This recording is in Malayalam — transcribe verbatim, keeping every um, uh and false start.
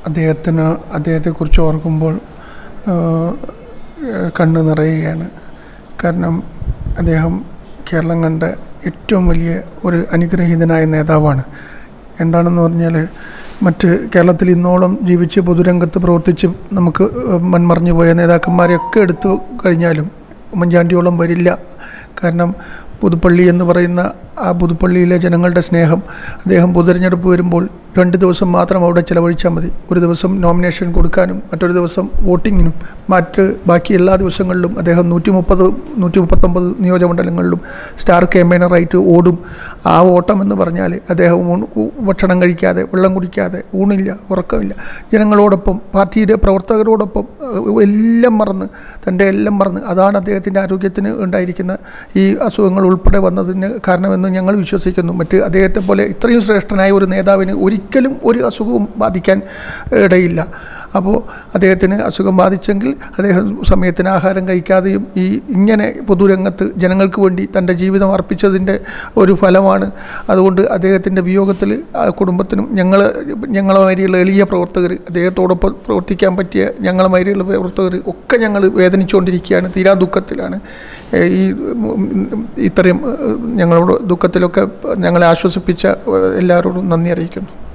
അദ്ദേഹത്തിന് അദ്ദേഹത്തെക്കുറിച്ച് ഓർക്കുമ്പോൾ കണ്ണു നിറയുകയാണ്. കാരണം അദ്ദേഹം കേരളം കണ്ട ഏറ്റവും വലിയ ഒരു അനുഗ്രഹീതനായ നേതാവാണ്. എന്താണെന്ന് പറഞ്ഞാൽ മറ്റ് കേരളത്തിൽ ഇന്നോളം ജീവിച്ച് പൊതുരംഗത്ത് പ്രവർത്തിച്ച് നമുക്ക് മൺമറഞ്ഞു പോയ നേതാക്കന്മാരെയൊക്കെ എടുത്തു കഴിഞ്ഞാലും ഉമ്മൻചാണ്ടിയോളം വരില്ല. കാരണം പുതുപ്പള്ളി എന്ന് പറയുന്ന ആ പുതുപ്പള്ളിയിലെ ജനങ്ങളുടെ സ്നേഹം, അദ്ദേഹം പൊതുതെരഞ്ഞെടുപ്പ് വരുമ്പോൾ രണ്ട് ദിവസം മാത്രം അവിടെ ചിലവഴിച്ചാൽ മതി. ഒരു ദിവസം നോമിനേഷൻ കൊടുക്കാനും മറ്റൊരു ദിവസം വോട്ടിങ്ങിനും മറ്റ് ബാക്കി എല്ലാ ദിവസങ്ങളിലും അദ്ദേഹം നൂറ്റി മുപ്പത് നൂറ്റി മുപ്പത്തൊമ്പത് നിയോജകമണ്ഡലങ്ങളിലും സ്റ്റാർ ക്യാമ്പയിനറായിട്ട് ഓടും. ആ ഓട്ടം എന്ന് പറഞ്ഞാൽ അദ്ദേഹം ഭക്ഷണം കഴിക്കാതെ, വെള്ളം കുടിക്കാതെ, ഊണില്ല, ഉറക്കമില്ല, ജനങ്ങളോടൊപ്പം, പാർട്ടിയുടെ പ്രവർത്തകരോടൊപ്പം എല്ലാം മറന്ന്, തൻ്റെ എല്ലാം മറന്ന്, അതാണ് അദ്ദേഹത്തിൻ്റെ ആരോഗ്യത്തിന് ഉണ്ടായിരിക്കുന്ന ഈ അസുഖങ്ങൾ ഉൾപ്പെടെ വന്നതിന് കാരണമെന്ന് ഞങ്ങൾ വിശ്വസിക്കുന്നു. മറ്റ് അദ്ദേഹത്തെ പോലെ ഇത്രയും ശ്രേഷ്ഠനായ ഒരു നേതാവിന് ഒരിക്കലും ഒരു അസുഖവും ബാധിക്കാൻ ഇടയില്ല. അപ്പോൾ അദ്ദേഹത്തിന് അസുഖം ബാധിച്ചെങ്കിൽ അദ്ദേഹം സമയത്തിന് ആഹാരം കഴിക്കാതെയും ഈ ഇങ്ങനെ പൊതുരംഗത്ത് ജനങ്ങൾക്ക് വേണ്ടി തൻ്റെ ജീവിതം അർപ്പിച്ചതിൻ്റെ ഒരു ഫലമാണ്. അതുകൊണ്ട് അദ്ദേഹത്തിൻ്റെ വിയോഗത്തിൽ കുടുംബത്തിനും ഞങ്ങൾ ഞങ്ങളെ മാതിരിയുള്ള എളിയ പ്രവർത്തകർ, അദ്ദേഹത്തോടൊപ്പം പ്രവർത്തിക്കാൻ പറ്റിയ ഞങ്ങളെ മാതിരിയുള്ള പ്രവർത്തകർ ഒക്കെ ഞങ്ങൾ വേദനിച്ചുകൊണ്ടിരിക്കുകയാണ്, തീരാ ദുഃഖത്തിലാണ്. ഈ ഇത്രയും ഞങ്ങളോട് ദുഃഖത്തിലൊക്കെ ഞങ്ങളെ ആശ്വസിപ്പിച്ച എല്ലാവരോടും നന്ദി അറിയിക്കുന്നു.